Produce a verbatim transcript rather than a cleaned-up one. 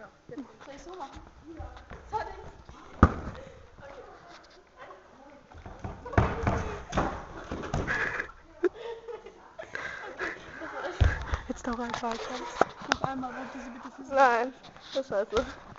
Ja. Soll ich so machen? Ja. Sorry. Jetzt noch ein Fall. Noch einmal, wollte sie bitte für Sie. Nein, das ist scheiße.